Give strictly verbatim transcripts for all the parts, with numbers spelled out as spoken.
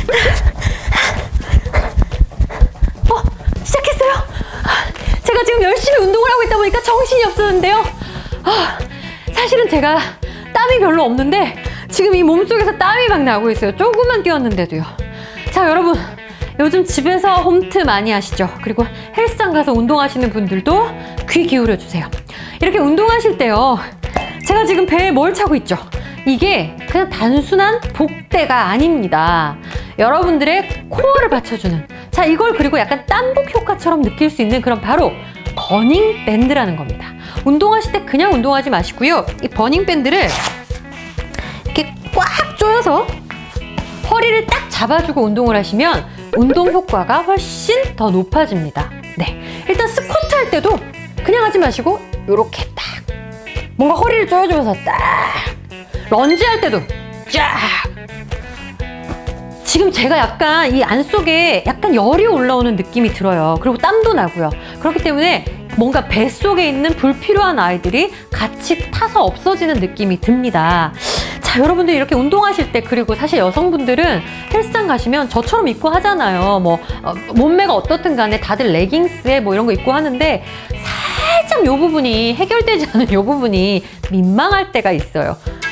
어, 시작했어요. 제가 지금 열심히 운동을 하고 있다 보니까 정신이 없었는데요. 아, 사실은 제가 땀이 별로 없는데 지금 이 몸속에서 땀이 막 나고 있어요. 조금만 뛰었는데도요. 자, 여러분, 요즘 집에서 홈트 많이 하시죠? 그리고 헬스장 가서 운동하시는 분들도 귀 기울여 주세요. 이렇게 운동하실 때요, 제가 지금 배에 뭘 차고 있죠? 이게 그냥 단순한 복대가 아닙니다. 여러분들의 코어를 받쳐주는, 자, 이걸 그리고 약간 땀복 효과처럼 느낄 수 있는 그런 바로 버닝 밴드라는 겁니다. 운동하실 때 그냥 운동하지 마시고요, 이 버닝 밴드를 이렇게 꽉 조여서 허리를 딱 잡아주고 운동을 하시면 운동 효과가 훨씬 더 높아집니다. 네, 일단 스쿼트 할 때도 그냥 하지 마시고 이렇게 딱 뭔가 허리를 조여주면서 딱, 런지 할 때도 쫙. 지금 제가 약간 이 안속에 약간 열이 올라오는 느낌이 들어요. 그리고 땀도 나고요. 그렇기 때문에 뭔가 뱃속에 있는 불필요한 아이들이 같이 타서 없어지는 느낌이 듭니다. 자, 여러분들 이렇게 운동하실 때, 그리고 사실 여성분들은 헬스장 가시면 저처럼 입고 하잖아요. 뭐 어, 몸매가 어떻든 간에 다들 레깅스에 뭐 이런 거 입고 하는데 살짝 요 부분이 해결되지 않은 요 부분이 민망할 때가 있어요.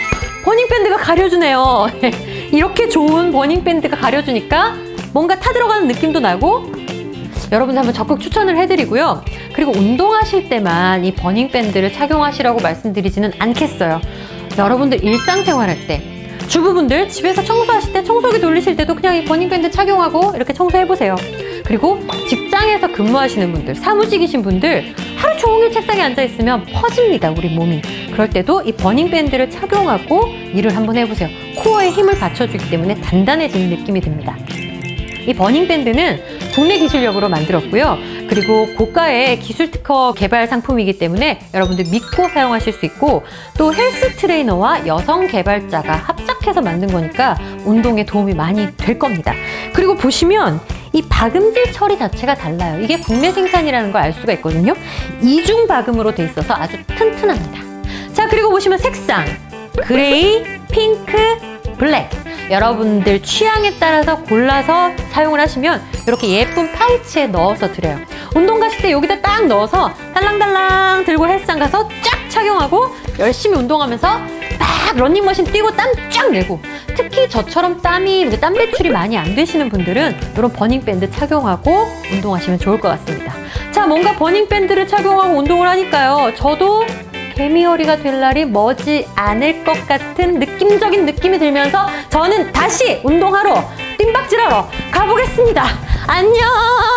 버닝밴드가 가려주네요. 이렇게 좋은 버닝밴드가 가려주니까 뭔가 타들어가는 느낌도 나고, 여러분들 한번 적극 추천을 해드리고요. 그리고 운동하실 때만 이 버닝밴드를 착용하시라고 말씀드리지는 않겠어요. 여러분들 일상생활 할 때, 주부분들 집에서 청소하실 때, 청소기 돌리실 때도 그냥 이 버닝밴드 착용하고 이렇게 청소해보세요. 그리고 직장에서 근무하시는 분들, 사무직이신 분들, 하루 종일 책상에 앉아있으면 퍼집니다, 우리 몸이. 그럴 때도 이 버닝밴드를 착용하고 일을 한번 해보세요. 코어에 힘을 받쳐주기 때문에 단단해지는 느낌이 듭니다. 이 버닝밴드는 국내 기술력으로 만들었고요. 그리고 고가의 기술 특허 개발 상품이기 때문에 여러분들 믿고 사용하실 수 있고, 또 헬스 트레이너와 여성 개발자가 합작해서 만든 거니까 운동에 도움이 많이 될 겁니다. 그리고 보시면 이 박음질 처리 자체가 달라요. 이게 국내 생산이라는 걸 알 수가 있거든요. 이중 박음으로 돼 있어서 아주 튼튼합니다. 자, 그리고 보시면 색상 그레이, 핑크, 블랙, 여러분들 취향에 따라서 골라서 사용을 하시면 이렇게 예쁜 파우치에 넣어서 드려요. 운동 가실 때 여기다 딱 넣어서 달랑달랑 들고 헬스장 가서 쫙 착용하고 열심히 운동하면서 막 러닝머신 뛰고 땀 쫙 내고, 특히 저처럼 땀이 땀 배출이 많이 안 되시는 분들은 이런 버닝밴드 착용하고 운동하시면 좋을 것 같습니다. 자, 뭔가 버닝밴드를 착용하고 운동을 하니까요, 저도 개미허리가 될 날이 머지 않을 것 같은 느낌적인 느낌이 들면서 저는 다시 운동하러, 뜀박질하러 가보겠습니다. 안녕!